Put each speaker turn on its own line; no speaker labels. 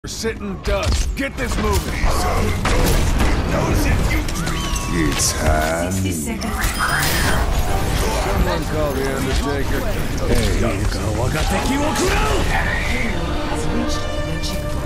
Sitting ducks. Get this moving.
It's hand.
60 seconds.
Someone call the Undertaker.
Hey,
Has reached the checkpoint.